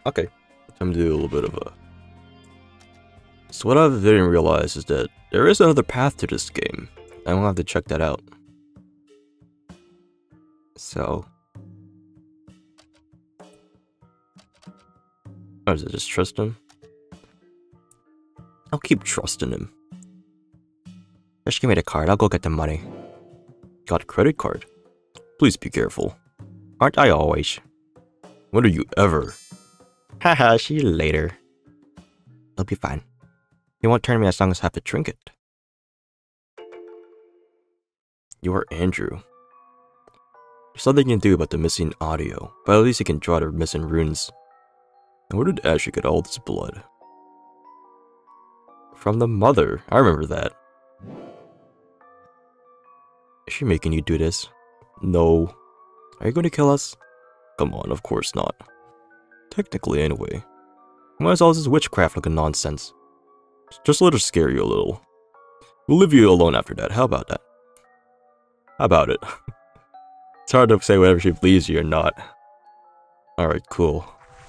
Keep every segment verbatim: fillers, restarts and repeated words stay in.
Okay, time to do a little bit of a... So what I didn't realize is that there is another path to this game. I'm gonna have to check that out. So... Or is it just trust him? I'll keep trusting him. Just give me the card, I'll go get the money. Got a credit card? Please be careful. Aren't I always? When are you ever? Haha, see you later. It'll be fine. You won't turn me as long as I have the trinket. You are Andrew. There's nothing you can do about the missing audio, but at least you can draw the missing runes. And where did Ashley get all this blood? From the mother. I remember that. Is she making you do this? No. Are you going to kill us? Come on, of course not. Technically, anyway. Why is all this witchcraft looking nonsense? Just let her scare you a little. We'll leave you alone after that. How about that? How about it? It's hard to say whether she believes you or not. Alright, cool.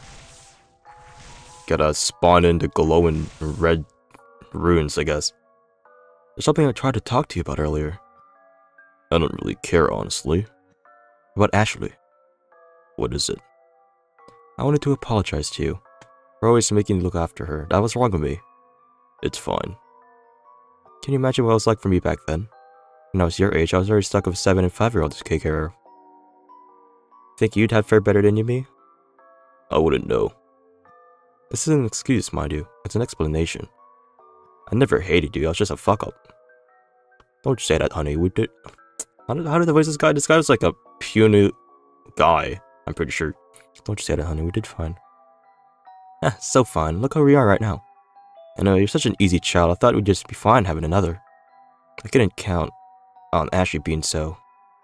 Gotta spawn into glowing red runes, I guess. There's something I tried to talk to you about earlier. I don't really care, honestly. About Ashley. What is it? I wanted to apologize to you for always making you look after her. That was wrong with me. It's fine. Can you imagine what it was like for me back then? When I was your age, I was already stuck with seven and five-year-olds to take care of. Think you'd have fared better than you, me? I wouldn't know. This isn't an excuse, mind you. It's an explanation. I never hated you. I was just a fuck-up. Don't say that, honey. We did... How did, how did I voice this guy? This guy was like a puny guy, I'm pretty sure. Don't say that, honey. We did fine. Ah, so fine. Look how we are right now. I know, you're such an easy child. I thought we'd just be fine having another. I couldn't count on Ashley being so.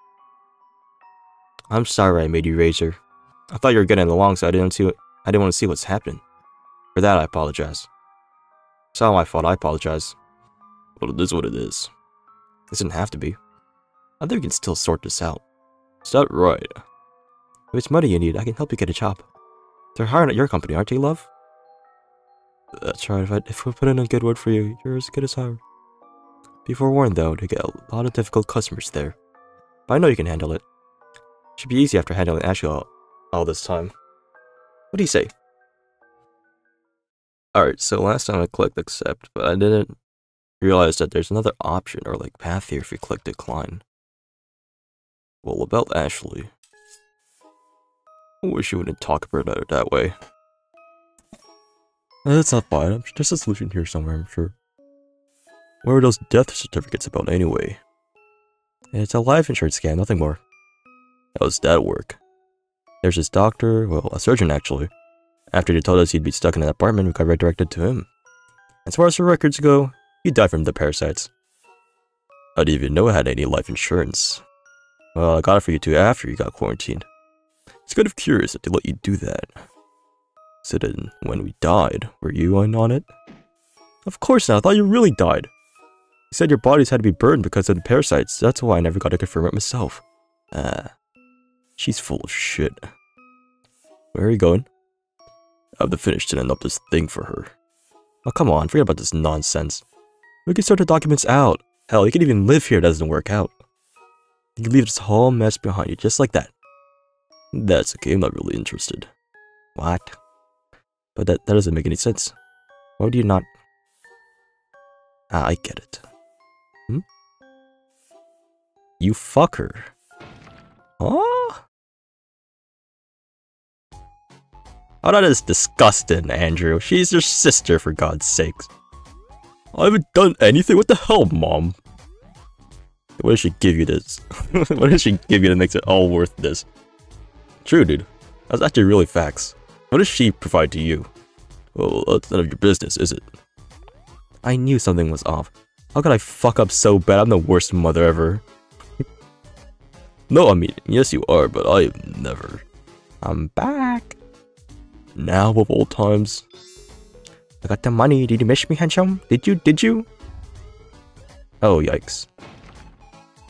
I'm sorry I made you raise her. I thought you were getting along, so I didn't see what, I didn't want to see what's happening. For that, I apologize. It's not my fault. I apologize. But it is what it is. It doesn't have to be. I think we can still sort this out. Is that right? If it's money you need, I can help you get a job. They're hiring at your company, aren't they, love? That's right. If, I, if we put in a good word for you, you're as good as hired. Be forewarned, though, to get a lot of difficult customers there. But I know you can handle it. Should be easy after handling Ashley all, all this time. What do you say? Alright, so last time I clicked accept, but I didn't realize that there's another option or like path here if you click decline. Well, about Ashley. I wish you wouldn't talk about her that way. That's not fine. There's a solution here somewhere, I'm sure. What are those death certificates about anyway? It's a life insurance scam, nothing more. How does that work? There's this doctor, well, a surgeon actually. After he told us he'd be stuck in an apartment, we got redirected to him. As far as the records go, he died from the parasites. I didn't even know I had any life insurance. Well, I got it for you two after you got quarantined. It's kind of curious that they let you do that. So then, when we died, were you in on it? Of course not, I thought you really died. You said your bodies had to be burned because of the parasites, that's why I never got to confirm it myself. Ah, she's full of shit. Where are you going? I have to finish setting up this thing for her. Oh, come on, forget about this nonsense. We can sort the documents out. Hell, you can even live here if it doesn't work out. You can leave this whole mess behind you, just like that. That's okay, I'm not really interested. What? But that, that doesn't make any sense. Why would you not... Ah, I get it. Hmm? You fuck her. Huh? Oh, that is disgusting, Andrew. She's your sister, for God's sakes. I haven't done anything. What the hell, Mom? What did she give you this? What did she give you that makes it all worth this? True, dude. That's actually really facts. What does she provide to you? Well, that's none of your business, is it? I knew something was off. How could I fuck up so bad? I'm the worst mother ever. No, I mean, yes you are, but I have never. I'm back. Now of all times. I got the money. Did you miss me, handsome? Did you? Did you? Oh, yikes.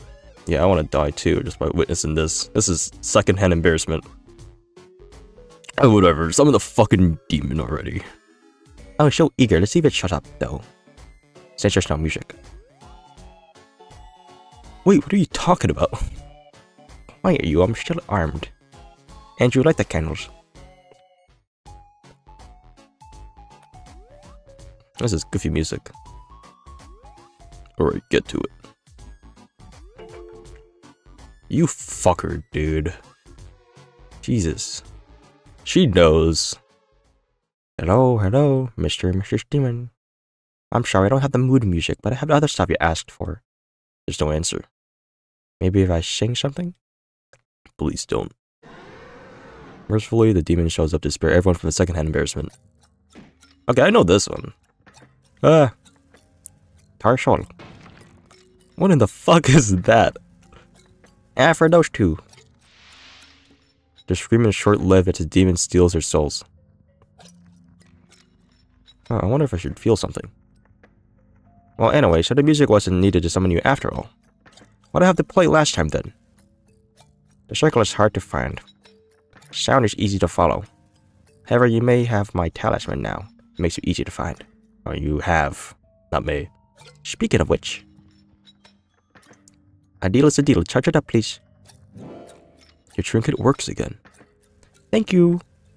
Yeah, I want to die too, just by witnessing this. This is secondhand embarrassment. Oh, whatever. Summon the fucking demon already. I was so eager. Let's see if it shuts up, though. Since there's no music. Wait, what are you talking about? Why are you? I'm still armed. Andrew, light the candles. This is goofy music. Alright, get to it. You fucker, dude. Jesus. She knows. Hello, hello, Mister and Missus Demon. I'm sorry, I don't have the mood music, but I have the other stuff you asked for. There's no answer. Maybe if I sing something? Please don't. Mercifully, the demon shows up to spare everyone from a secondhand embarrassment. Okay, I know this one. Ah. Tarsol. What in the fuck is that? Ah, for those two. Their screaming is short-lived as the demon steals their souls. Huh, I wonder if I should feel something. Well, anyway, so the music wasn't needed to summon you after all. What did I have to play last time then? The circle is hard to find. Sound is easy to follow. However, you may have my talisman now. It makes you easy to find. Or you have, not me. Speaking of which, a deal is a deal. Charge it up, please. Your trinket works again. Thank you.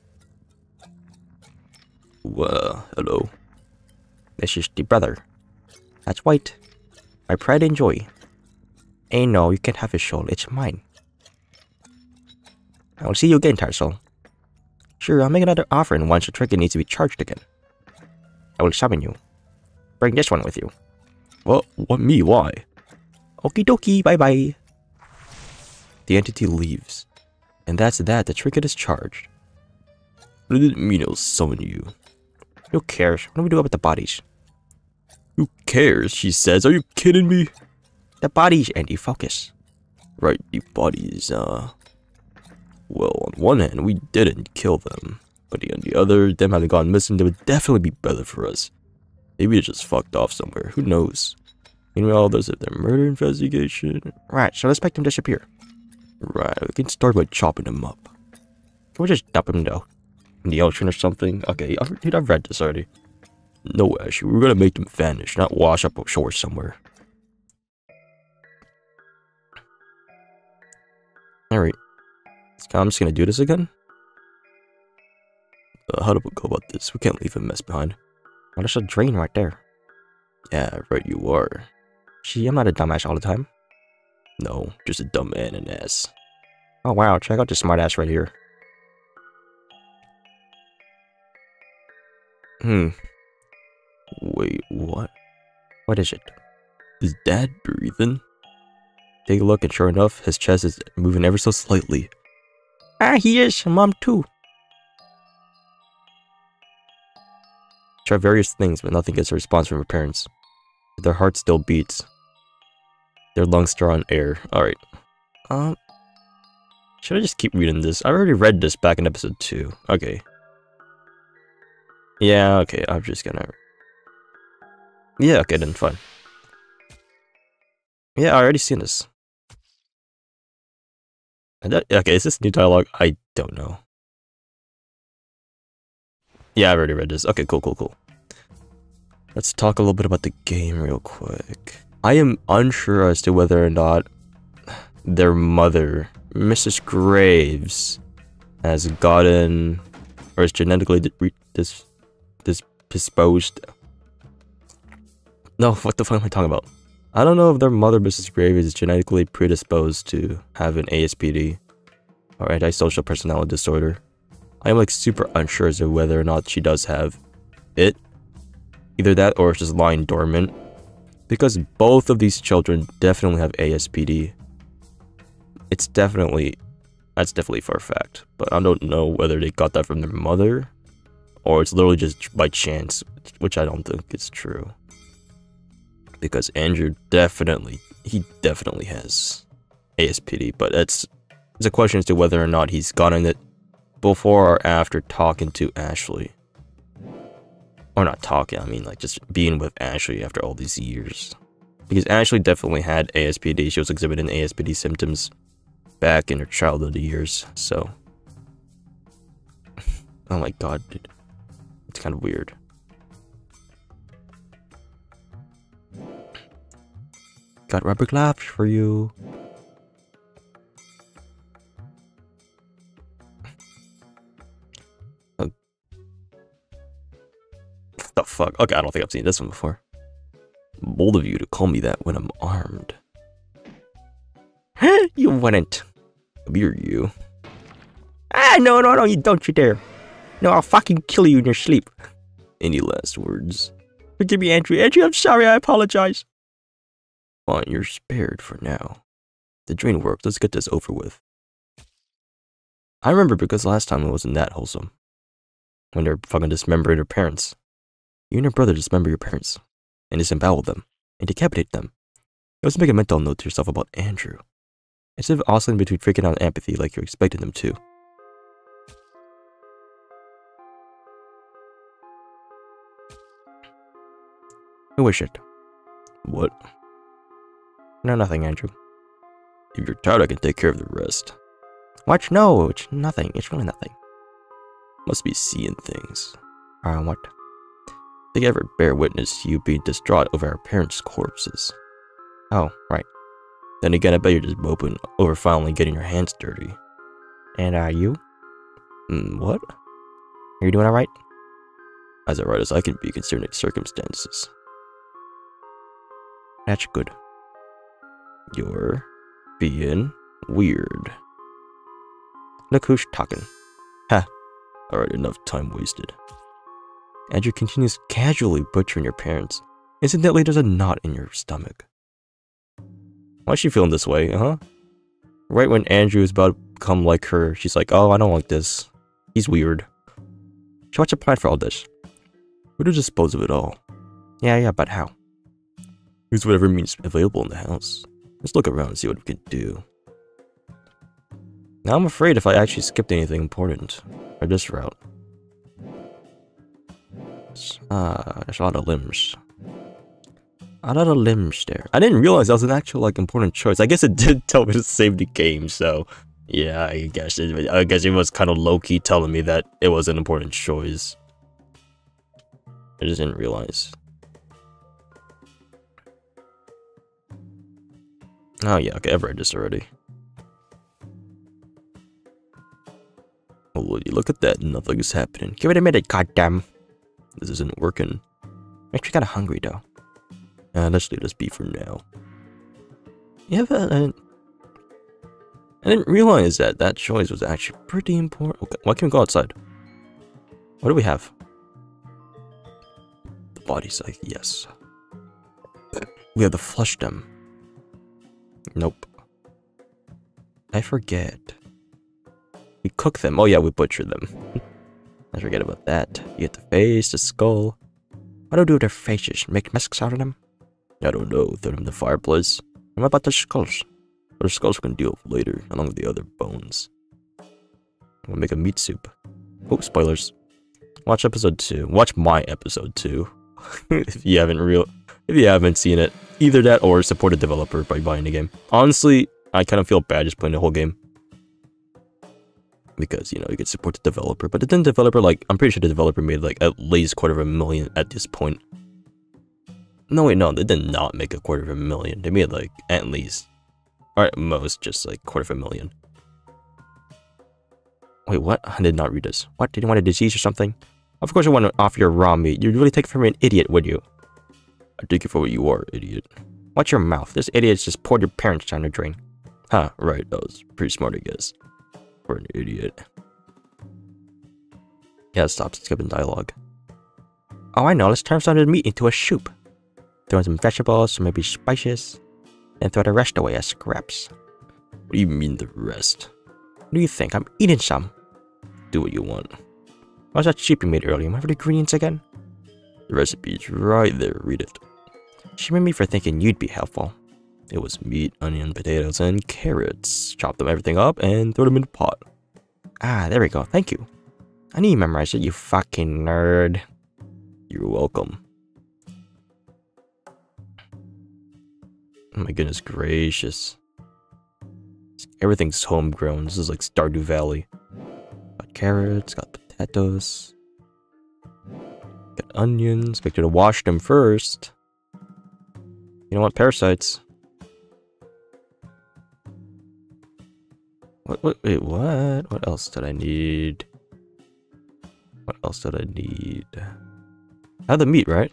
Well, hello. This is the brother. That's white. My pride and joy. Hey, no, you can't have his soul. It's mine. I will see you again, Tarsol. Sure, I'll make another offering once the trinket needs to be charged again. I will summon you. Bring this one with you. What? What me? Why? Okie dokie, bye bye. The entity leaves. And that's that, the trinket is charged. But it didn't mean it'll summon you. Who cares? What do we do about the bodies? Who cares, she says. Are you kidding me? The bodies, Andy, focus. Right, the bodies, uh... Well, on one hand, we didn't kill them. But on the other, them having gone missing, they would definitely be better for us. Maybe they just fucked off somewhere, who knows? Meanwhile, there's their murder investigation. Right, so let's make them disappear. Right, we can start by chopping them up. Can we just dump them, though? In the ocean or something? Okay, I've, dude, I've read this already. No, actually, we're gonna make them vanish, not wash up ashore somewhere. Alright. I'm just gonna do this again. Uh, how do we go about this? We can't leave a mess behind. Oh, there's a drain right there. Yeah, right you are. Gee, I'm not a dumbass all the time. No, just a dumb man and ass. Oh wow, check out this smart ass right here. Hmm. Wait, what? What is it? Is Dad breathing? Take a look and sure enough, his chest is moving ever so slightly. Ah, he is. Mom too. Try various things, but nothing gets a response from her parents. Their heart still beats. Their lungs draw on air. Alright. Um. Should I just keep reading this? I already read this back in episode two. Okay. Yeah, okay. I'm just gonna... Yeah, okay then, fine. Yeah, I already seen this. That, okay, is this new dialogue? I don't know. Yeah, I've already read this. Okay, cool, cool, cool. Let's talk a little bit about the game real quick. I am unsure as to whether or not their mother, Missus Graves, has gotten or is genetically dis dis disposed. No, what the fuck am I talking about? I don't know if their mother, Missus Graves, is genetically predisposed to have an A S P D or antisocial personality disorder. I am like super unsure as to whether or not she does have it. Either that or it's just lying dormant. Because both of these children definitely have A S P D. It's definitely, that's definitely for a fact. But I don't know whether they got that from their mother or it's literally just by chance, which I don't think is true. Because Andrew definitely, he definitely has A S P D, but it's, it's a question as to whether or not he's gotten it before or after talking to Ashley. Or not talking, I mean like just being with Ashley after all these years. Because Ashley definitely had A S P D, she was exhibiting A S P D symptoms back in her childhood years, so. Oh my god, dude. It's kind of weird. Got rubber gloves for you. Oh. What the fuck? Okay, I don't think I've seen this one before. Bold of you to call me that when I'm armed. You wouldn't. You're you. Ah, no, no, no, you don't you dare. No, I'll fucking kill you in your sleep. Any last words? Forgive me, Andrew. Andrew, I'm sorry, I apologize. Fine, you're spared for now. The drain worked, let's get this over with. I remember because last time it wasn't that wholesome. When they're fucking dismembering their parents. You and your brother dismember your parents. And disembowel them. And decapitate them. You also make a mental note to yourself about Andrew. Instead of oscillating between freaking out and empathy like you expected them to. Who is it? What? No, nothing, Andrew. If you're tired, I can take care of the rest. What? No, it's nothing. It's really nothing. Must be seeing things. Uh, what? Think I ever bear witness to you being distraught over our parents' corpses. Oh, right. Then again, I bet you're just moping over finally getting your hands dirty. And, uh, you? Mm, what? Are you doing alright? As alright as I can be considering the circumstances. That's good. You're being weird. Look who's talking. Ha. Alright, enough time wasted. Andrew continues casually butchering your parents. Incidentally, there's a knot in your stomach. Why's she feeling this way, huh? Right when Andrew is about to become like her, she's like, oh, I don't like this. He's weird. So what's your plan for all this? We're to dispose of it all. Yeah, yeah, but how? Use whatever means available in the house. Let's look around and see what we can do. Now I'm afraid if I actually skipped anything important, or this route. Ah, there's a lot of limbs. A lot of limbs there. I didn't realize that was an actual like important choice. I guess it did tell me to save the game, so yeah, I guess it, I guess it was kind of low-key telling me that it was an important choice. I just didn't realize. Oh yeah, okay, I've read this already. Oh, will you look at that? Nothing is happening. Give it a minute, goddamn. This isn't working. Makes me kinda hungry though. Uh, let's leave this be for now. Yeah, but I didn't, I didn't realize that that choice was actually pretty important. Okay, why can't we go outside? What do we have? The body scythe, yes. We have to flush them. Nope. I forget. We cook them. Oh yeah, we butcher them. I forget about that. You get the face, the skull. What do we do with their faces? Make masks out of them? I don't know. Throw them in the fireplace. And what about the skulls? Well, the skulls we can deal with later, along with the other bones. We'll make a meat soup. Oh, spoilers. Watch episode two. Watch my episode two. if you haven't real, if you haven't seen it, either that or support a developer by buying the game. Honestly, I kind of feel bad just playing the whole game. Because, you know, you could support the developer, but the developer, like, I'm pretty sure the developer made, like, at least quarter of a million at this point. No, wait, no, they did not make a quarter of a million. They made, like, at least, or at most, just, like, quarter of a million. Wait, what? I did not read this. What? Did you want a disease or something? Of course I want to offer your raw meat. You'd really take it from an idiot, would you? I take it for what you are, idiot. Watch your mouth. This idiot's just poured your parents down the drain. Huh, right, that was pretty smart, I guess. For an idiot. Yeah, stop skipping dialogue. Oh, I know. Let's turn some of the meat into a soup. Throw in some vegetables, some maybe spices, and throw the rest away as scraps. What do you mean the rest? What do you think? I'm eating some. Do what you want. What's that soup you made earlier? Remember the ingredients again? The recipe's right there. Read it. Shame on me for thinking you'd be helpful. It was meat, onion, potatoes, and carrots. Chop them everything up and throw them in the pot. Ah, there we go. Thank you. I knew you memorized it, you fucking nerd. You're welcome. Oh my goodness gracious. Everything's homegrown. This is like Stardew Valley. Got carrots, got potatoes. Potatoes. Got onions. Make sure to wash them first. You know what? Parasites. What? What? Wait, what? What else did I need? What else did I need? I have the meat, right?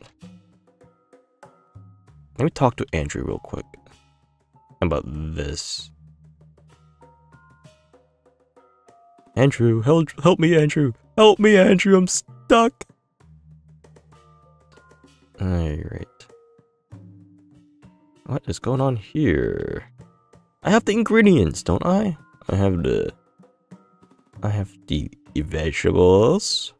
Let me talk to Andrew real quick about this. Andrew, help, help me, Andrew. Help me, Andrew. I'm stuck. Alright. What is going on here? I have the ingredients, don't I? I have the... I have the vegetables.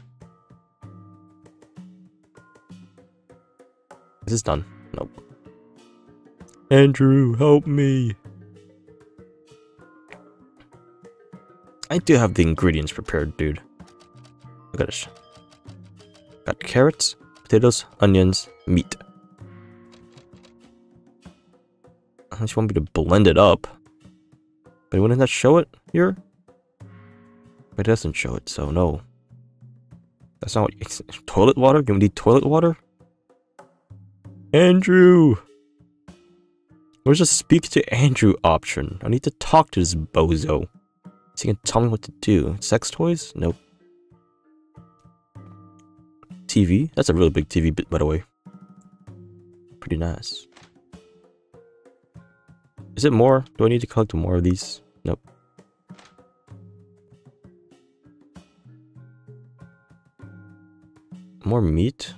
Is this done? Nope. Andrew, help me. I do have the ingredients prepared, dude. Look at this. Got carrots, potatoes, onions, meat. Unless you want me to blend it up. But wouldn't that show it here? But it doesn't show it, so no. That's not what you... Toilet water? You need toilet water? Andrew! Where's the speak to Andrew option? I need to talk to this bozo. So he can tell me what to do. Sex toys? Nope. T V? That's a really big T V, by the way. Pretty nice. Is it more? Do I need to collect more of these? Nope. More meat?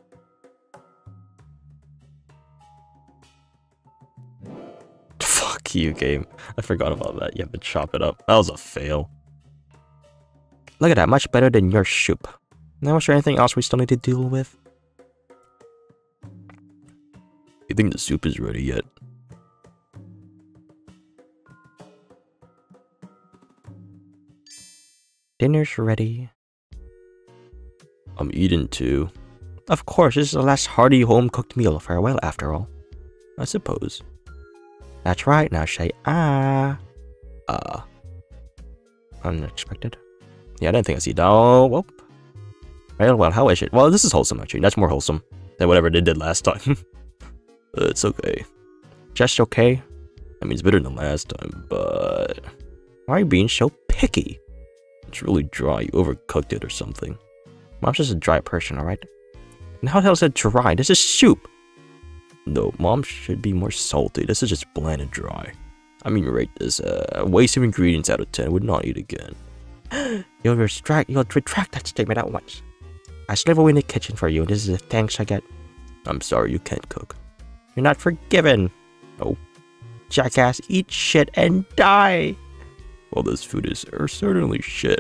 Fuck you, game. I forgot about that. You have to chop it up. That was a fail. Look at that. Much better than your soup. Now, is there anything else we still need to deal with? You think the soup is ready yet? Dinner's ready. I'm eating too. Of course, this is the last hearty home-cooked meal for a while after all. I suppose. That's right, now say ah. Ah. Uh, unexpected. Yeah, I didn't think I see that. Oh, well. Well, well, how is it? Well, this is wholesome, actually. That's more wholesome than whatever they did last time. It's okay. Just okay? I mean, it's better than last time, but... Why are you being so picky? It's really dry. You overcooked it or something. Mom's just a dry person, alright? And how the hell is it dry? This is soup! No, Mom should be more salty. This is just bland and dry. I mean, rate this. Uh, a waste of ingredients out of ten. Would not eat again. You'll retract, you'll retract that statement at once. I slave away in the kitchen for you, and this is the thanks I get. I'm sorry, you can't cook. You're not forgiven. Oh. Jackass, eat shit and die! Well, this food is er, certainly shit.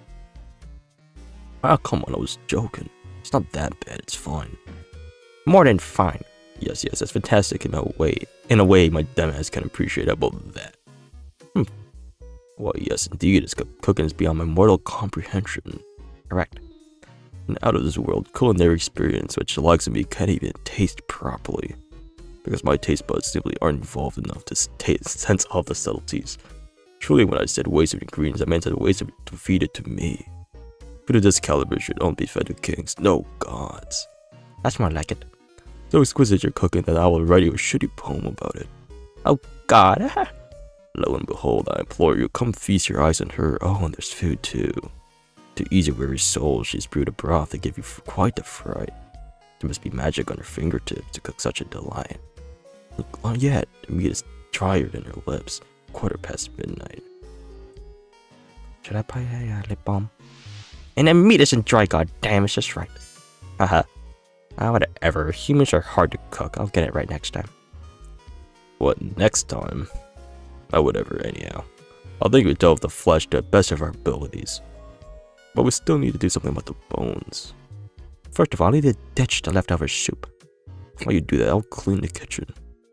Oh, come on, I was joking. It's not that bad, it's fine. More than fine. Yes, yes, that's fantastic in a way. In a way, my dumbass can appreciate about that. Hmm. Well, yes, indeed, it's cooking is beyond my mortal comprehension. Correct. An out-of-this-world culinary experience which the likes of me can't even taste properly. Because my taste buds simply aren't involved enough to taste, sense all the subtleties. Truly, when I said waste of ingredients, I meant a waste of to feed it to me. Food of this caliber should only be fed to kings, no gods. That's more like it. So exquisite your cooking that I will write you a shitty poem about it. Oh god. Lo and behold, I implore you, come feast your eyes on her. Oh, and there's food too. To ease your weary soul, she's brewed a broth to give you quite the fright. There must be magic on her fingertips to cook such a delight. Look, not yet, the meat is drier than her lips. Quarter past midnight. Should I buy a uh, lip balm? And the meat isn't dry, god damn, it's just right. Haha. Ah, whatever. Humans are hard to cook. I'll get it right next time. What, next time? Oh, whatever, anyhow. I'll think we delve the flesh to the best of our abilities. But we still need to do something about the bones. First of all, I need to ditch the leftover soup. While you do that, I'll clean the kitchen.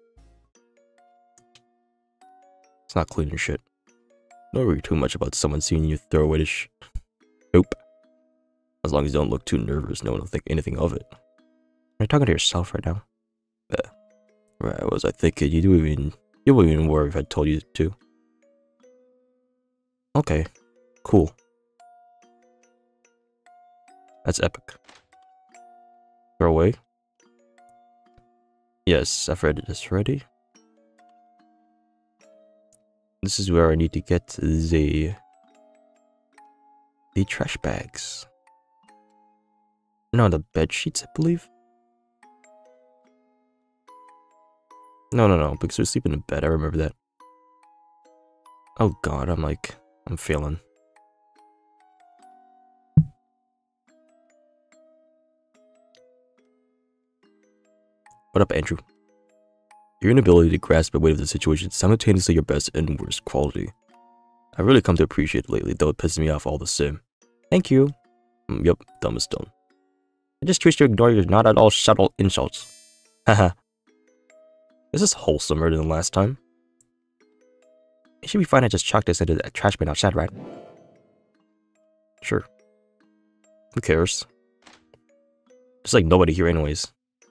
It's not cleaning shit. Don't worry too much about someone seeing you throw away the sh- Nope. As long as you don't look too nervous, no one will think anything of it. Are you talking to yourself right now? Yeah. Right, what was I thinking? You do even... You wouldn't even worry if I told you to. Okay. Cool. That's epic. Throw away. Yes, I've read this already. This is where I need to get the the trash bags. No, the bed sheets, I believe. No, no, no, because we sleep in the bed. I remember that. Oh God, I'm like, I'm failing. What up, Andrew? Your inability to grasp the weight of the situation is simultaneously your best and worst quality. I've really come to appreciate it lately, though it pisses me off all the same. Thank you. Mm, yep, dumb as dumb. I just choose to ignore your not at all subtle insults. Haha. This is wholesomer than last time. It should be fine, I just chuck this into that trash bin outside, right? Sure. Who cares? There's like nobody here anyways.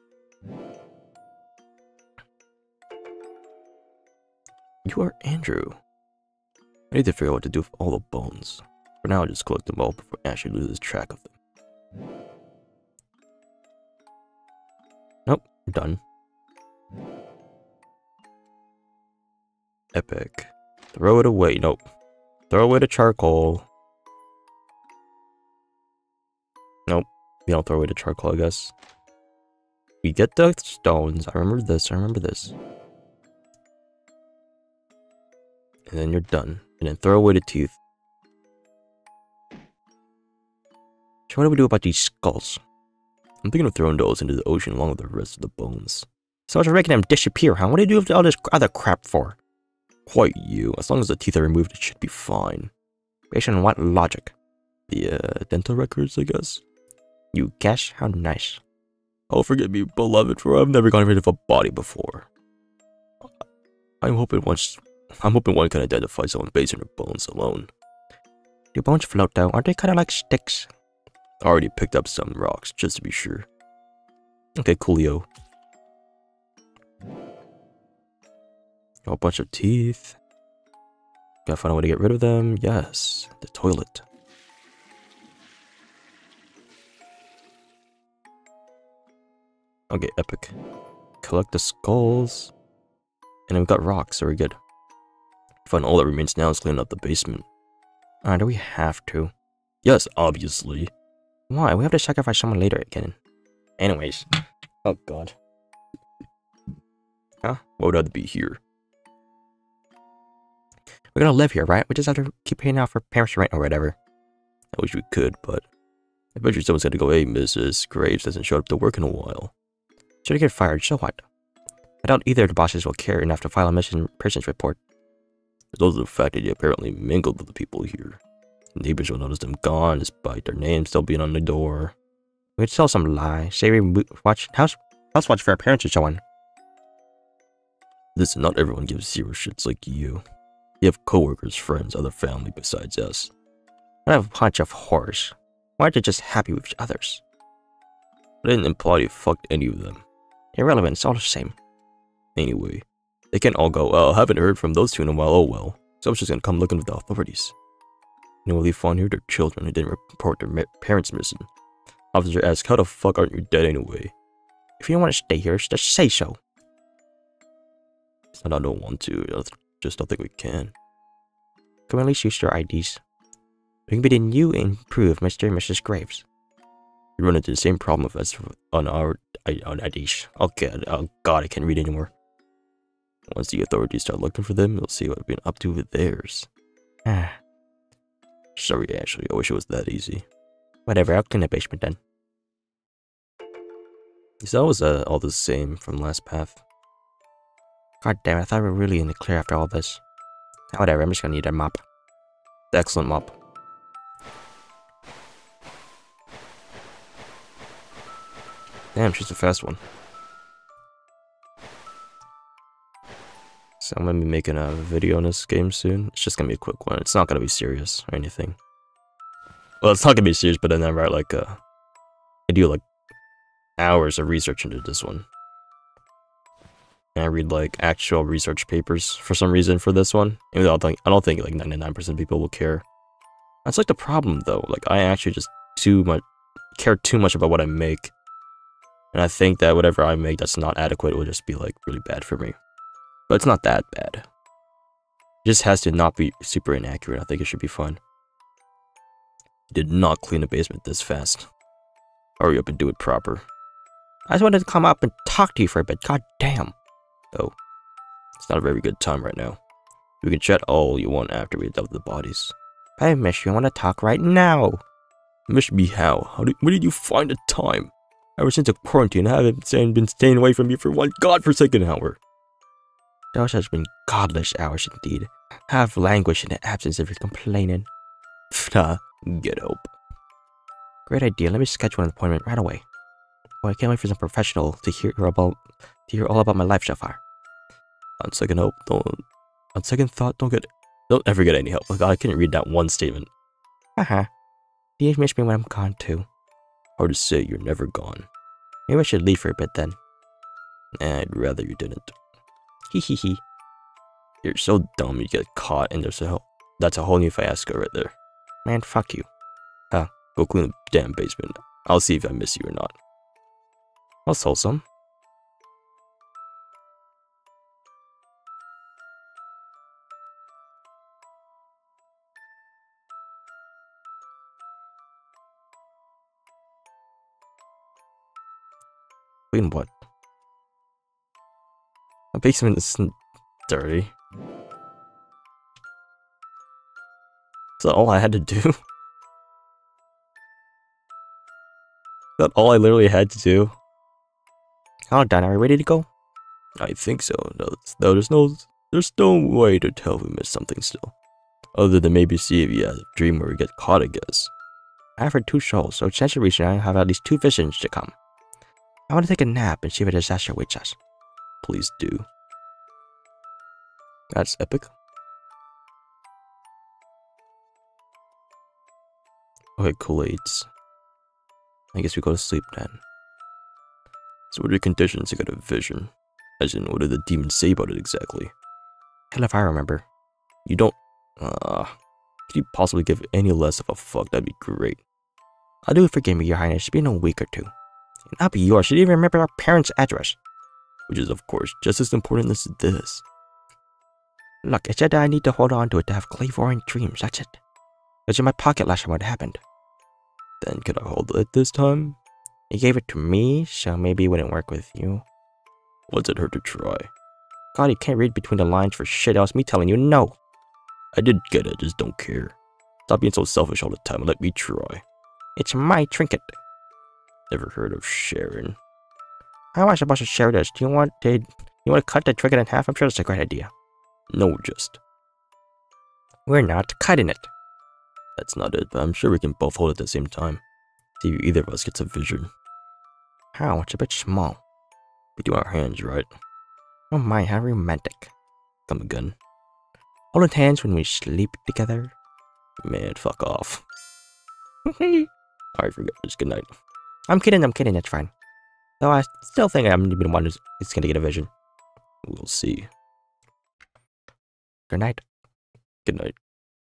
You are Andrew. I need to figure out what to do with all the bones. For now, I'll just collect them all before Ashley loses track of them. Nope, done. Epic. Throw it away. Nope. Throw away the charcoal. Nope. You don't throw away the charcoal, I guess. We get the stones. I remember this. I remember this. And then you're done. And then throw away the teeth. So what do we do about these skulls? I'm thinking of throwing those into the ocean along with the rest of the bones. So I was making them disappear, huh? What do you do with all this other crap for? Quite you. As long as the teeth are removed, it should be fine. Based on what logic? The uh, dental records, I guess? You guess? How nice. Oh, forgive me, beloved, for I've never gone rid of a body before. I'm hoping once... I'm hoping one can identify someone based on their bones alone. Do bones float though? Aren't they kind of like sticks? I already picked up some rocks, just to be sure. Okay, coolio. Got a bunch of teeth. Gotta find a way to get rid of them. Yes, the toilet. Okay, epic. Collect the skulls. And then we've got rocks, so we're good. Fun, all that remains now is cleaning up the basement. Ah, uh, do we have to? Yes, obviously. Why? We have to sacrifice someone later again. Anyways. Oh god. Huh? Why would I be here? We're gonna live here, right? We just have to keep paying out for parents' rent or whatever. I wish we could, but... I bet you someone's gonna go, hey, Missus Graves hasn't showed up to work in a while. Should I get fired? So what? I doubt either of the bosses will care enough to file a missing persons report. There's also the fact that you apparently mingled with the people here. The neighbors will notice them gone, despite their names still being on the door. We'd tell some lie. Say we watch house house watch for our parents or someone. Listen, not everyone gives zero shits like you. You have coworkers, friends, other family besides us. I have a bunch of whores. Why aren't you just happy with others? I didn't imply you fucked any of them. Irrelevant, it's all the same. Anyway, they can't all go, oh, I haven't heard from those two in a while, oh well. So I'm just gonna come looking for the authorities. You know what they found here? Their children who didn't report their parents missing. Officer asks, how the fuck aren't you dead anyway? If you don't want to stay here, just say so. It's not I don't want to, I just don't think we can. Can we at least use their I Ds? We can be the new improved Mister and Missus Graves. We run into the same problem with us on our on I Ds. Okay, oh god, I can't read anymore. Once the authorities start looking for them, we'll see what we've been up to with theirs. Ah. Sorry, Ashley, I wish it was that easy. Whatever, I'll clean the basement then. So that was uh, all the same from last path. God damn it, I thought we were really in the clear after all this. Whatever, I'm just gonna need a mop. Excellent mop. Damn, she's a fast one. So I'm gonna be making a video on this game soon. It's just gonna be a quick one. It's not gonna be serious or anything. Well, it's not gonna be serious, but then I write like uh, I do like hours of research into this one. And I read like actual research papers for some reason for this one. Even though I don't think, I don't think like ninety-nine percent of people will care. That's like the problem though. Like I actually just do my care too much about what I make. And I think that whatever I make that's not adequate will just be like really bad for me. But it's not that bad. It just has to not be super inaccurate. I think it should be fun. Did not clean the basement this fast. Hurry up and do it proper. I just wanted to come up and talk to you for a bit. God damn. Oh, it's not a very good time right now. We can chat all you want after we dealt with the bodies. I miss you. I want to talk right now. Miss me how? How did, where did you find the time? Ever since the quarantine, I haven't been staying away from you for one godforsaken hour. Those have been godless hours indeed. I have languished in the absence of your complaining. Nah, get help. Great idea. Let me schedule an appointment right away. Oh, I can't wait for some professional to hear about to hear all about my life so far. On second hope, don't. On second thought, don't get. Don't ever get any help. Oh God, I couldn't read that one statement. Haha. Do you miss me when I'm gone too? Hard to say. You're never gone. Maybe I should leave for a bit then. Nah, I'd rather you didn't. Hee hee hee. You're so dumb. You get caught, and there's a whole. That's a whole new fiasco right there. Man, fuck you. Huh? Go clean the damn basement. I'll see if I miss you or not. That's wholesome. Clean what? The basement is dirty. Is that all I had to do? Is that all I literally had to do? All done. Are we ready to go? I think so. No, no, there's no, there's no way to tell if we missed something still. Other than maybe see if you have a dream where we get caught, I guess. I have heard two shows, so chance of reaching I have at least two visions to come. I want to take a nap and see if a disaster waits us. Please do. That's epic. Okay, Kool-Aids. I guess we go to sleep then. So what are the conditions to get a vision? As in, what did the demons say about it exactly? Hell if I remember. You don't... Uh... Could you possibly give any less of a fuck? That'd be great. I'll do it, forgive me, your highness. It'll be in a week or two. And I'll be yours. Should even remember our parents' address. Which is, of course, just as important as this. Look, it said that I need to hold on to it to have clairvoyant dreams. That's it. It was in my pocket last time what happened. Then could I hold it this time? You gave it to me, so maybe it wouldn't work with you. What's it hurt to try? God, you can't read between the lines for shit else. Me telling you no. I did get it, just don't care. Stop being so selfish all the time and let me try. It's my trinket. Never heard of sharing. How am I supposed to share this? Do you want to, you want to cut the trinket in half? I'm sure that's a great idea. No, just. We're not cutting it. That's not it, but I'm sure we can both hold it at the same time. See if either of us gets a vision. How? It's a bit small. We do our hands, right? Oh my, how romantic. Come again. Holding hands when we sleep together? Man, fuck off. Alright, forget this. Good night. I'm kidding, I'm kidding, that's fine. Though I still think I'm the one who's gonna get a vision. We'll see. Good night. Good night.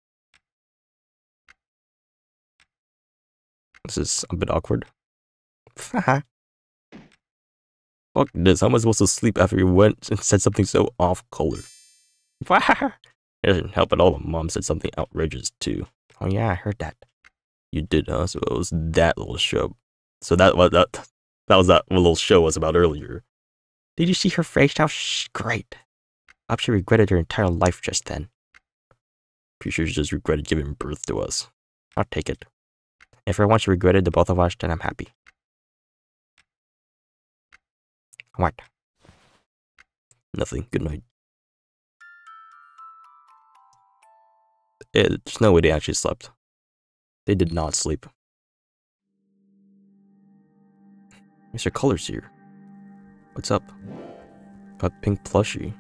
This is a bit awkward. Fuck this, how am I supposed to sleep after you went and said something so off-color? It doesn't help at all that Mom said something outrageous too. Oh yeah, I heard that. You did, huh? So it was that little show. So that was that, that was that little show was about earlier. Did you see her face? That was great. I hope she regretted her entire life just then. Pretty sure she just regretted giving birth to us. I'll take it. If for once she regretted the both of us, then I'm happy. What? Nothing. Good night. Yeah, there's no way they actually slept. They did not sleep. Mister Colors here. What's up? Got pink plushie.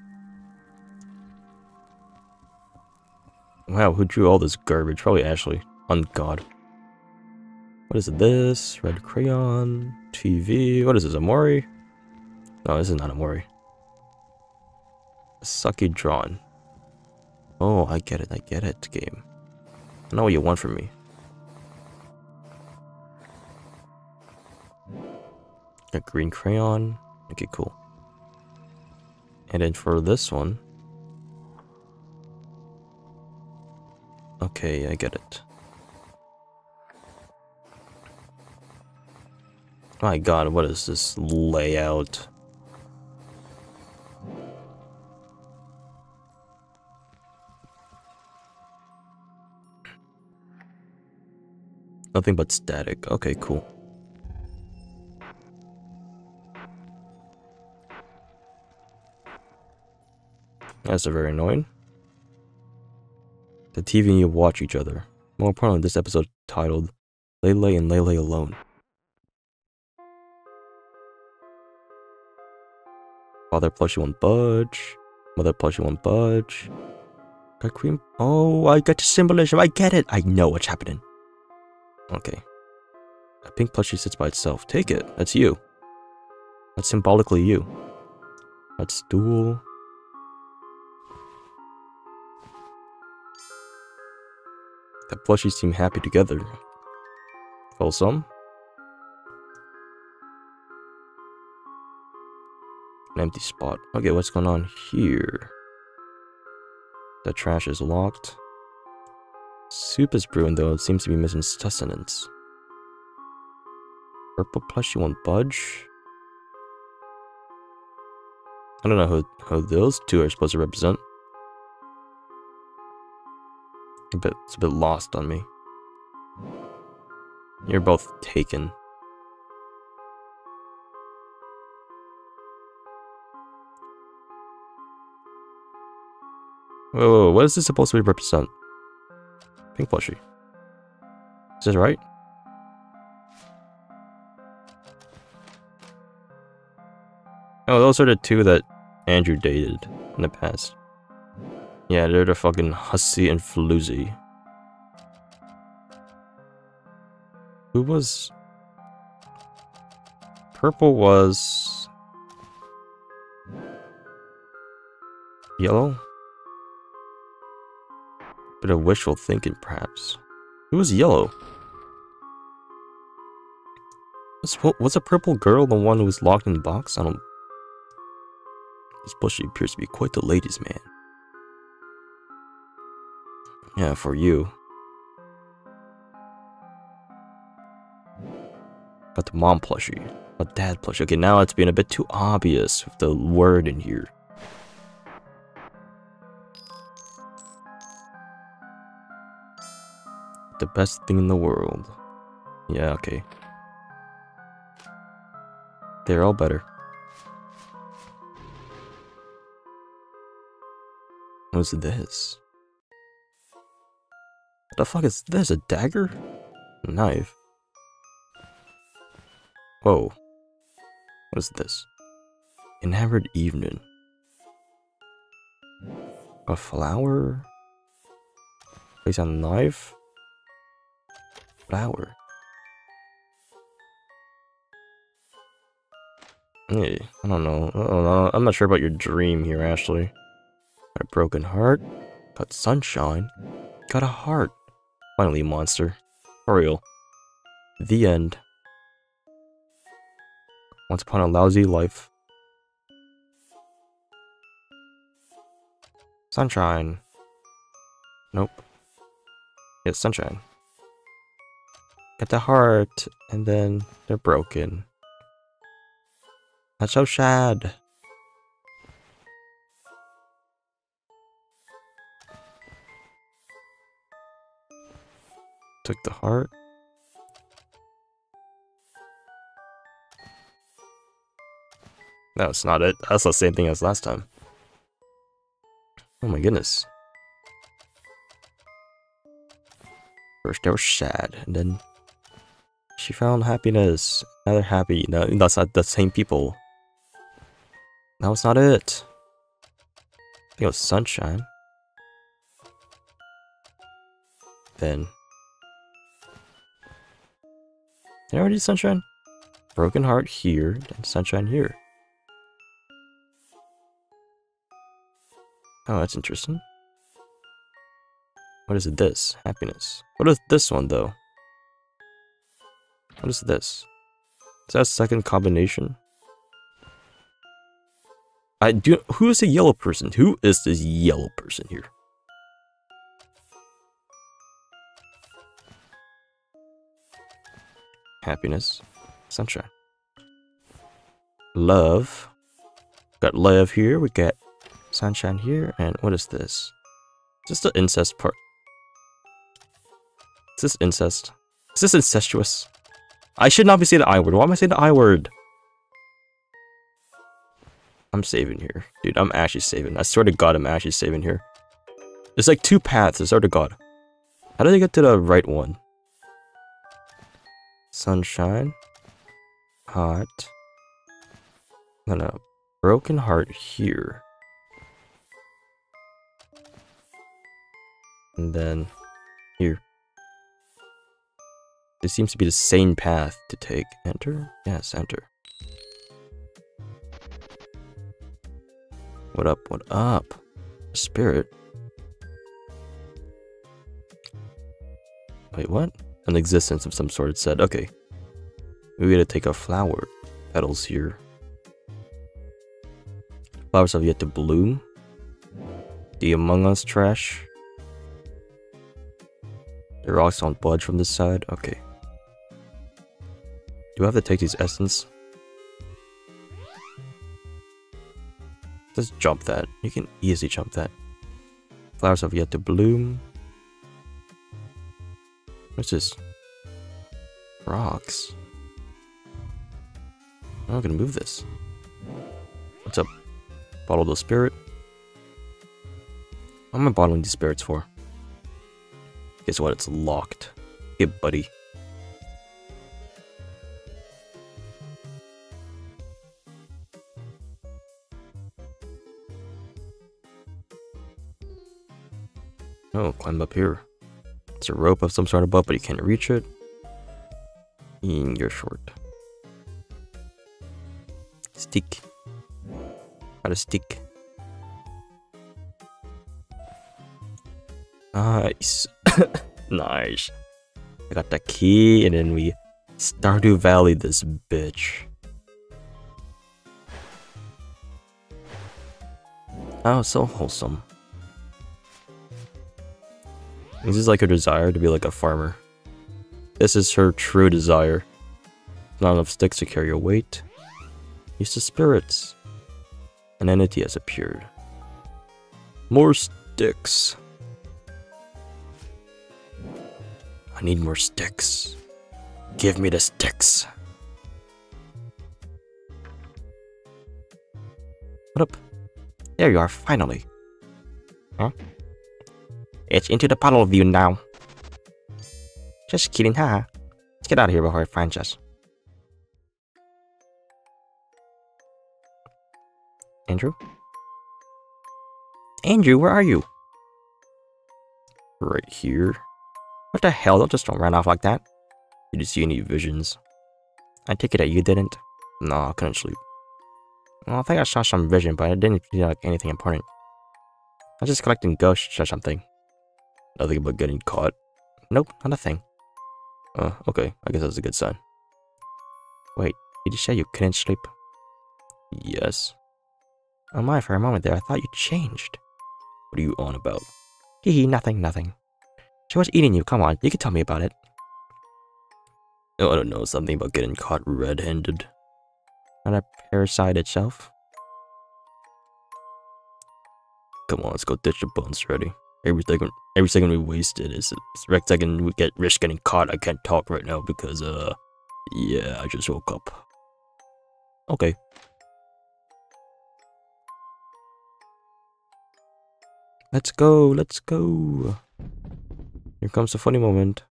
Wow, who drew all this garbage? Probably Ashley. On God. What is this? Red crayon. T V. What is this? Amori? No, this is not Amori. Sucky drawn. Oh, I get it. I get it, game. I know what you want from me. A green crayon. Okay, cool. And then for this one... Okay, I get it. My god, what is this layout? Nothing but static. Okay, cool. That's very annoying. The T V and you watch each other. More importantly, this episode titled Leyley and Leyley Alone. Father plushie won't budge. Mother plushie won't budge. Got cream. Oh, I got the symbolism. I get it. I know what's happening. Okay. A pink plushie sits by itself. Take it. That's you. That's symbolically you. That's dual. The plushies seem happy together. Wholesome. An empty spot. Okay, what's going on here? The trash is locked. Soup is brewing, though it seems to be missing sustenance. Purple plushie won't budge. I don't know who, who those two are supposed to represent. A bit, it's a bit lost on me. You're both taken. Whoa, whoa, whoa, what is this supposed to represent? Pink plushie. Is this right? Oh, those are the two that Andrew dated in the past. Yeah, they're the fucking Hussy and Floozy. Who was... Purple was... Yellow? Bit of wishful thinking, perhaps. Who was yellow? Was, was a purple girl the one who was locked in the box? I don't... This plushie appears to be quite the ladies' man. Yeah, for you. Got the mom plushie. A dad plushie. Okay, now it's being a bit too obvious with the word in here. The best thing in the world. Yeah, okay. They're all better. What's this? What the fuck is this? A dagger? A knife? Whoa. What is this? Enamored evening. A flower? Place on a knife? Flower. Hey, I don't know. I don't know. I'm not sure about your dream here, Ashley. Got a broken heart. Got sunshine. Got a heart. Finally, monster. For real. The end. Once upon a lousy life. Sunshine. Nope. Yes, sunshine. Got the heart, and then they're broken. That's so sad. Took the heart. No, it's not it. That's the same thing as last time. Oh my goodness. First they were sad, and then she found happiness. Now they're happy. No, that's not the same people. That was not it. I think it was sunshine. Then... Did I already do sunshine? Broken heart here, and sunshine here. Oh, that's interesting. What is this? Happiness. What is this one, though? What is this? Is that a second combination? I do. Who is the yellow person? Who is this yellow person here? Happiness, sunshine, love. Got love here. We got sunshine here. And what is this? Is this the incest part? Is this incest? Is this incestuous? I should not be saying the I word. Why am I saying the I word? I'm saving here. Dude, I'm actually saving. I swear to God, I'm actually saving here. There's like two paths. I swear to God. How did I get to the right one? Sunshine. Hot. And a broken heart here. And then here. This seems to be the same path to take. Enter? Yes, enter. What up, what up? Spirit. Wait, what? An existence of some sort, it said. Okay. We gotta take our flower petals here. Flowers have yet to bloom. The Among Us trash. The rocks don't budge from this side. Okay. Do I have to take these essence? Just jump that. You can easily jump that. Flowers have yet to bloom. What's this? Rocks. I'm not gonna move this. What's up? Bottle the spirit. What am I bottling these spirits for? Guess what? It's locked. Hey, buddy. Oh, climb up here. It's a rope of some sort above, but you can't reach it. And you're short. Stick. Got a stick. Nice. Nice. I got the key, and then we Stardew Valley this bitch. Oh, so wholesome. This is like her desire to be like a farmer. This is her true desire. Not enough sticks to carry your weight. Use the spirits. An entity has appeared. More sticks. I need more sticks. Give me the sticks. What up? There you are, finally. Huh? It's into the puddle of you now. Just kidding, huh? Let's get out of here before it finds us. Andrew? Andrew, where are you? Right here. What the hell? Don't just don't run off like that. Did you see any visions? I take it that you didn't. No, I couldn't sleep. Well, I think I saw some vision, but it didn't feel like anything important. I was just collecting ghosts or something. Nothing about getting caught. Nope, not a thing. Uh, okay, I guess that's a good sign. Wait, did you say you couldn't sleep? Yes. Oh my, for a moment there, I thought you changed. What are you on about? Hee hee, nothing, nothing. She was eating you, come on, you can tell me about it. Oh, I don't know, something about getting caught red-handed. Not a parasite itself? Come on, let's go ditch the bones already. Every second, every second we wasted is every second we get risk getting caught. I can't talk right now because, uh, yeah, I just woke up. Okay. Let's go, let's go. Here comes the funny moment.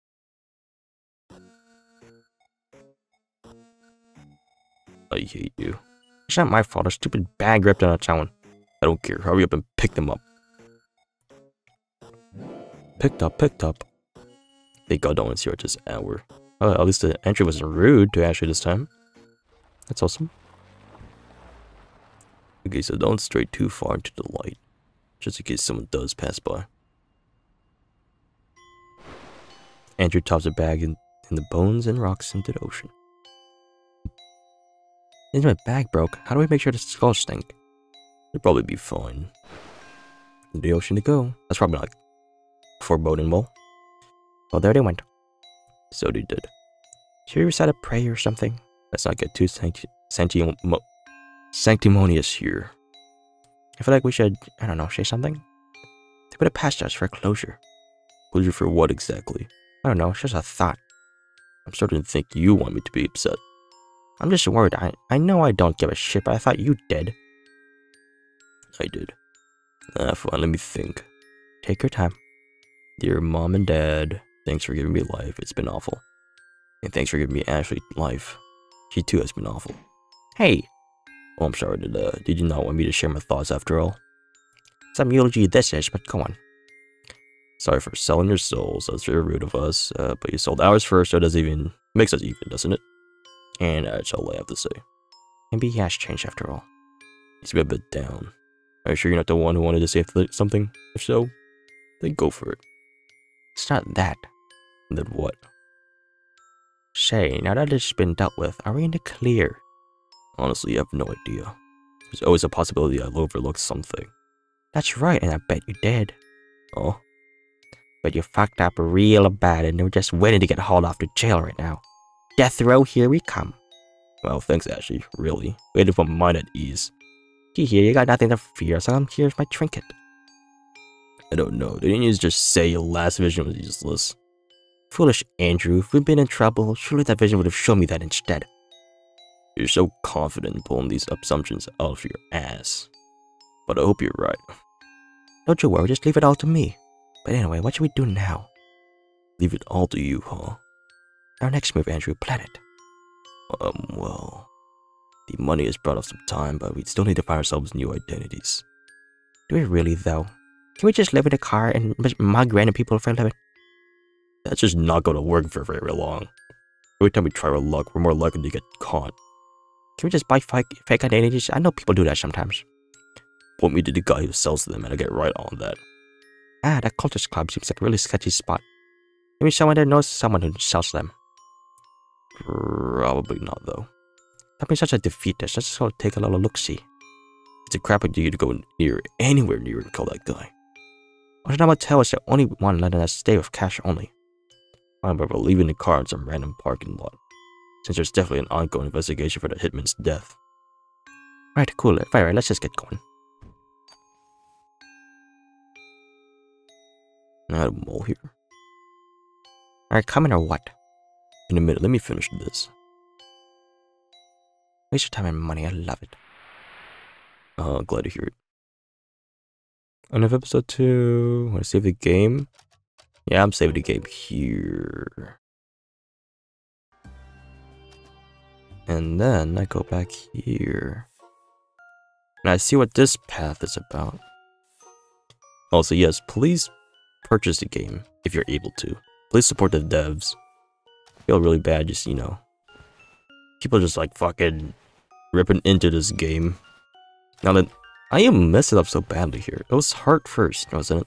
I hate you. It's not my fault. A stupid bag ripped out of town. I don't care. Hurry up and pick them up. Picked up, picked up. Thank God no one's here at this hour. Oh, at least the entry wasn't rude to Ashley this time. That's awesome. Okay, so don't stray too far into the light. Just in case someone does pass by. Andrew tops a bag in, in the bones and rocks into the ocean. Since my bag broke, how do we make sure the skulls stink? They'll probably be fine. In the ocean to go. That's probably like foreboding well. Well, there they went. So they did. Should we recite a prayer or something? Let's not get too sancti sancti sanctimonious here. I feel like we should, I don't know, say something? They put it past us for closure. Closure for what exactly? I don't know, it's just a thought. I'm starting to think you want me to be upset. I'm just worried. I, I know I don't give a shit, but I thought you did. I did. Ah, fine, let me think. Take your time. Dear Mom and Dad, thanks for giving me life. It's been awful. And thanks for giving me Ashley life. She too has been awful. Hey! Oh, I'm sorry, did, uh, did you not want me to share my thoughts after all? Some eulogy this is, but go on. Sorry for selling your souls. That's very rude of us. Uh, but you sold ours first, so it doesn't even... makes us even, doesn't it? And that's all I have to say. Maybe he has changed after all. He's been a bit down. Are you sure you're not the one who wanted to say something? If so, then go for it. It's not that. Then what? Say, now that it's been dealt with, are we in the clear? Honestly, I have no idea. There's always a possibility I'll overlook something. That's right, and I bet you did. Oh? But you fucked up real bad and we're just waiting to get hauled off to jail right now. Death row, here we come. Well, thanks, Ashley. Really. Waiting for mine at ease. Gee, here, you got nothing to fear, so I'm here's my trinket. I don't know. Didn't you just say your last vision was useless? Foolish Andrew, if we'd been in trouble, surely that vision would have shown me that instead. You're so confident in pulling these assumptions out of your ass. But I hope you're right. Don't you worry, just leave it all to me. But anyway, what should we do now? Leave it all to you, huh? Our next move, Andrew, plan it. Um, well... The money has brought us some time, but we still need to find ourselves new identities. Do we really, though? Can we just live in a car and mug random people for a living? That's just not going to work for very long. Every time we try our luck, we're more likely to get caught. Can we just buy fake, fake identities? I know people do that sometimes. Point me to the guy who sells them and I'll get right on that. Ah, that cultist club seems like a really sketchy spot. Maybe someone there knows someone who sells them. Probably not, though. Don't be such a defeatist. Let's just go take a little look-see. It's a crap idea to go near anywhere near and kill that guy. Hotel Motel is the only one letting us stay with cash only. I'm about leaving the car in some random parking lot, since there's definitely an ongoing investigation for the hitman's death. Right, cool. Alright, let's just get going. I had a mole here. Alright, coming or what? In a minute, let me finish this. Waste your time and money, I love it. Uh, glad to hear it. End of episode two. Want to save the game? Yeah, I'm saving the game here. And then I go back here. And I see what this path is about. Also, yes, please purchase the game if you're able to. Please support the devs. I feel really bad, just, you know. People just like fucking ripping into this game. Now that I am messing up so badly here. It was hard first, wasn't it?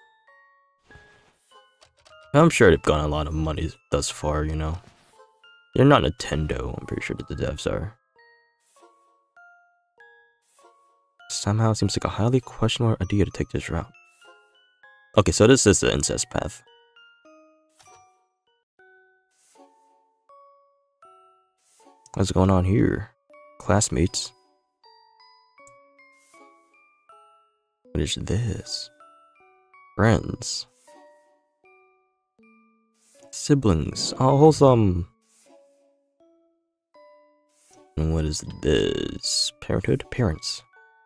I'm sure they've gotten a lot of money thus far, you know. They're not Nintendo, I'm pretty sure that the devs are. Somehow it seems like a highly questionable idea to take this route. Okay, so this is the incest path. What's going on here? Classmates. What is this? Friends. Siblings. Oh, wholesome. And what is this? Parenthood? Parents.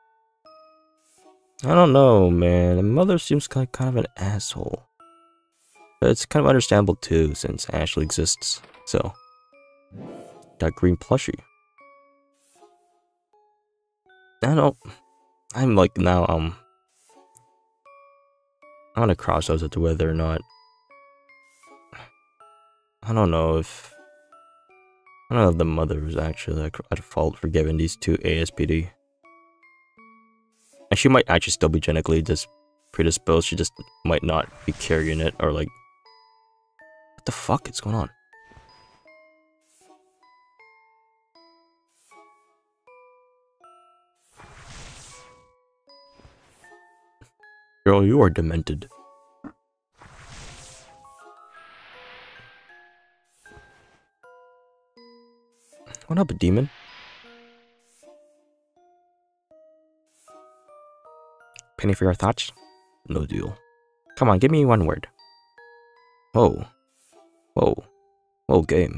I don't know, man. The mother seems like kind of an asshole. But it's kind of understandable too, since Ashley exists. So, that green plushie. I don't. I'm like now. Um, I'm gonna cross those as to whether or not. I don't know if. I don't know if the mother was actually like at fault for giving these two A S P D. And she might actually still be genetically just predisposed. She just might not be carrying it, or like. What the fuck is going on? Girl, you are demented. What up, demon? Penny for your thoughts? No deal. Come on, give me one word. Whoa. Whoa. Whoa, game.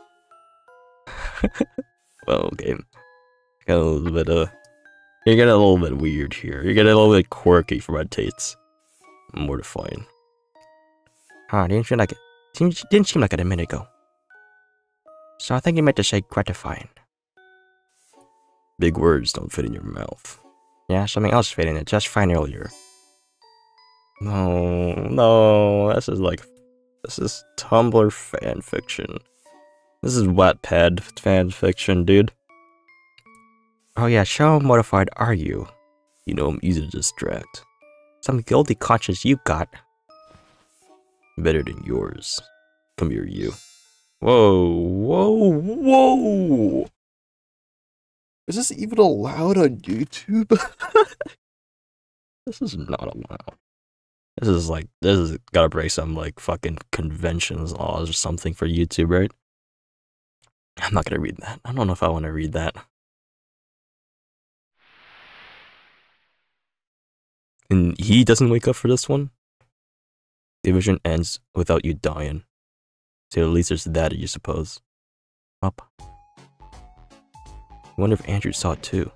Whoa, game. Got a little bit, uh... You're getting a little bit weird here. You're getting a little bit quirky for my tastes. Mortifying. Huh, didn't seem like it. Seems, didn't seem like it a minute ago. So I think you meant to say gratifying. Big words don't fit in your mouth. Yeah, something else fit in it just fine earlier. No, no, this is like... This is Tumblr fan fiction. This is Wattpad fan fiction, dude. Oh yeah, how mortified are you? You know I'm easy to distract. Some guilty conscience you got. Better than yours. Come here, you. Whoa, whoa, whoa! Is this even allowed on YouTube? This is not allowed. This is like, this is gotta break some like fucking conventions laws or something for YouTube, right? I'm not gonna read that. I don't know if I want to read that. And he doesn't wake up for this one? The vision ends without you dying. So at least there's that, you suppose. Up. I wonder if Andrew saw it too.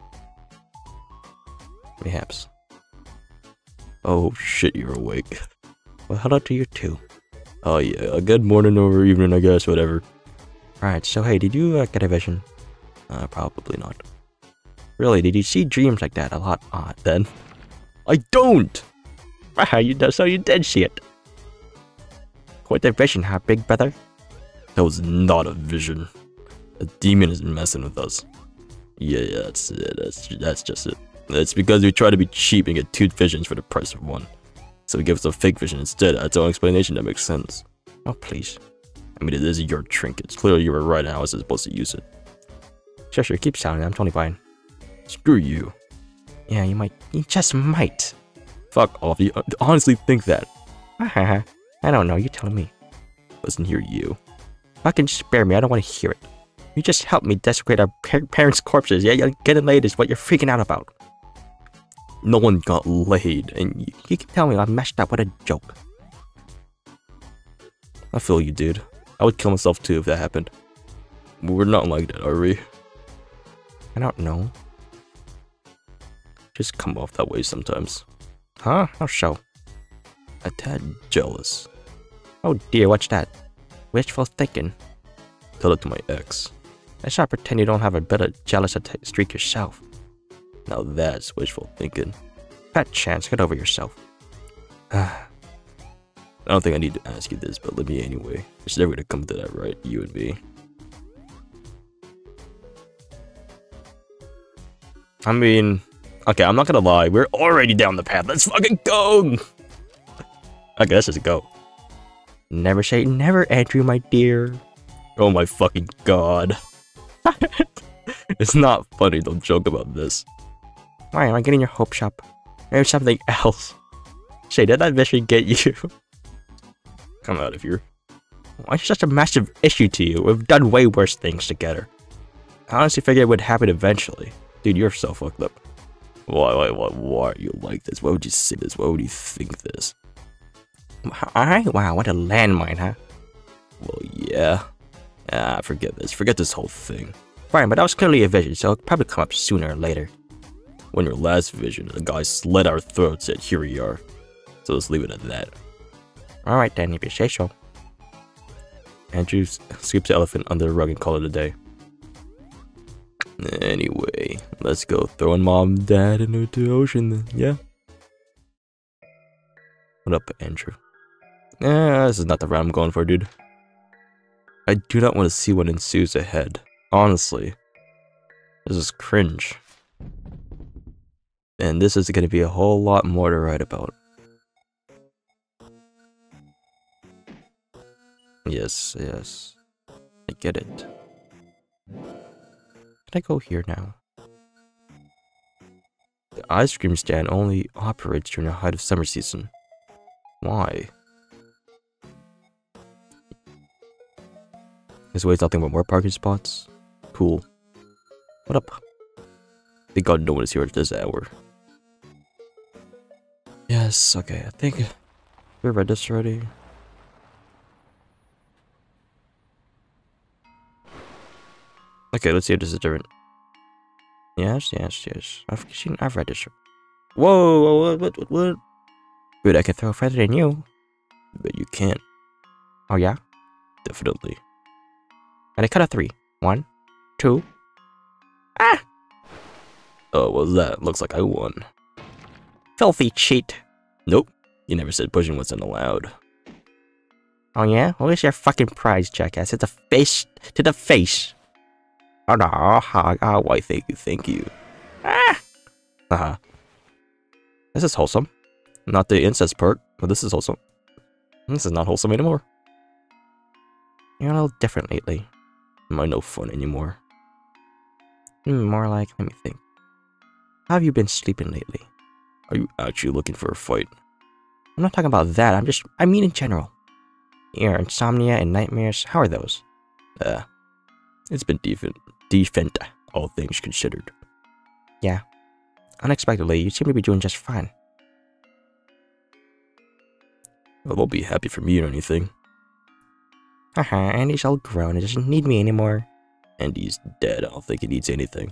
Perhaps. Oh shit, you're awake. Well, hello to you too. Oh yeah, a good morning or evening, I guess, whatever. Alright, so hey, did you uh, get a vision? Uh, probably not. Really, did you see dreams like that a lot? Ah, then. I don't! Ah, you, so you did see it. Quite the vision, huh, big brother? That was not a vision. A demon is messing with us. Yeah, yeah, that's it. That's, that's just it. It's because we try to be cheap and get two visions for the price of one. So we give us a fake vision instead. That's our explanation that makes sense. Oh, please. I mean, it is your trinkets. Clearly you were right and I was supposed to use it. Sure, sure, keep shouting. I'm totally fine. Screw you. Yeah, you might. You just might. Fuck off. You honestly think that? I don't know. You tell me. Listen here, you. Fucking spare me. I don't want to hear it. You just helped me desecrate our par parents' corpses. Yeah, yeah, getting laid is what you're freaking out about. No one got laid, and you, you can tell me I'm messed up. What a joke. I feel you, dude. I would kill myself too if that happened. We're not like that, are we? I don't know. Just come off that way sometimes. Huh? How so? A tad jealous. Oh dear, what's that? Wishful thinking. Tell it to my ex. I shall pretend you don't have a bit of jealous streak yourself. Now that's wishful thinking. Fat chance, get over yourself. I don't think I need to ask you this, but let me anyway. It's never gonna come to that, right? You and me. I mean, okay, I'm not gonna lie. We're already down the path. Let's fucking go! Okay, let's just go. Never say never, Andrew, my dear. Oh my fucking god. It's not funny, don't joke about this. Why am I getting your hopes up? There's something else. Say, did that vision get you? Come out of here. Why is it such a massive issue to you? We've done way worse things together. I honestly figured it would happen eventually. Dude, you're so fucked up. Why, why, why, why are you like this? Why would you say this? Why would you think this? Alright, wow, what a landmine, huh? Well, yeah. Ah, forget this. Forget this whole thing. Fine, but that was clearly a vision, so it'll probably come up sooner or later. When your last vision, a guy slit our throats and here we are. So let's leave it at that. Alright then, if you say so. Andrew sweeps the elephant under the rug and call it a day. Anyway, let's go throwing mom and dad into the ocean then, yeah? What up, Andrew? Eh, this is not the route I'm going for, dude. I do not want to see what ensues ahead. Honestly. This is cringe. And this is going to be a whole lot more to write about. Yes, yes. I get it. Can I go here now? ice cream stand only operates during the height of summer season. Why? This way, nothing but more parking spots. Cool. What up? Thank God no one is here at this hour. Yes, okay, I think we read this already. Okay, let's see if this is different. Yes, yes, yes. I've seen, I've read this. Whoa, whoa, what, what, what? Dude, I can throw further than you. But you can't. Oh, yeah? Definitely. And I cut a three. One, two. Ah! Oh, what's that? Looks like I won. Filthy cheat. Nope. You never said pushing wasn't allowed. Oh, yeah? Where's your fucking prize, jackass? It's a face to the face. Oh, no. Oh, oh, why, thank you, thank you. Ah! Uh-huh. This is wholesome. Not the incest part, but this is wholesome. This is not wholesome anymore. You're a little different lately. Am I no fun anymore? Mm, more like, let me think. How have you been sleeping lately? Are you actually looking for a fight? I'm not talking about that, I'm just, I mean in general. Your insomnia and nightmares, how are those? Uh, it's been decent, decent, all things considered. Yeah. Unexpectedly, you seem to be doing just fine. Well, they'll be happy for me or anything. Haha, uh-huh, Andy's all grown and doesn't need me anymore. Andy's dead, I don't think he needs anything.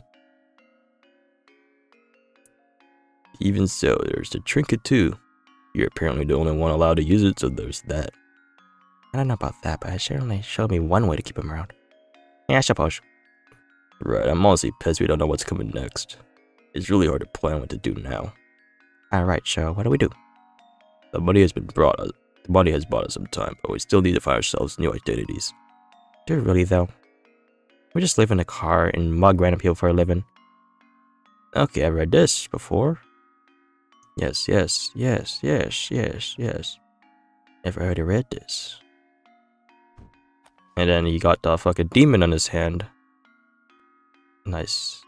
Even so, there's the trinket too. You're apparently the only one allowed to use it, so there's that. I don't know about that, but it certainly showed me one way to keep him around. Yeah, I suppose. Right, I'm honestly pissed we don't know what's coming next. It's really hard to plan what to do now. Alright, so what do we do? The money has been brought us. The money has bought us some time, but we still need to find ourselves new identities. Do we really, though? We just live in a car and mug random people for a living. Okay, I read this before. Yes, yes, yes, yes, yes, yes. I've already read this. And then he got the fucking demon on his hand. Nice.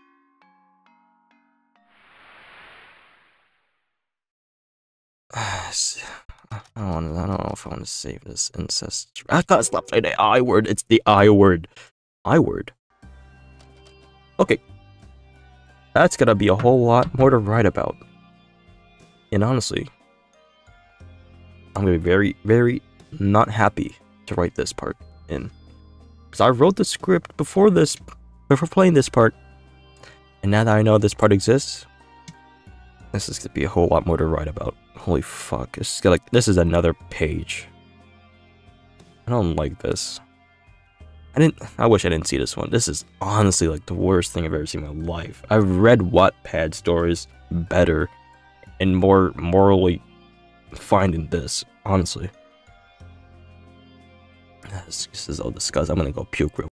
I don't, wanna, I don't know if I want to save this incest. I can't stop saying the I word. It's the I word. I word. Okay. That's gonna be a whole lot more to write about. And honestly, I'm gonna be very, very not happy to write this part in. Because I wrote the script before this, before playing this part. And now that I know this part exists, this is gonna be a whole lot more to write about. Holy fuck, this is like this is another page. I don't like this. I didn't I wish I didn't see this one. This is honestly like the worst thing I've ever seen in my life. I've read Wattpad stories better and more morally fine than this, honestly. This, this is all disgusting. I'm gonna go puke real